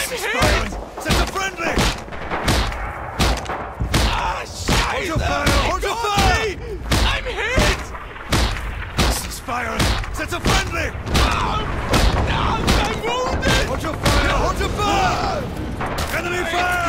I'm hit! Set a friendly! Ah, Hold your fire! Hold your fire! I'm hit! Cease fire! Set a friendly! I'm wounded! Hold your fire! Hold your fire! Enemy fire!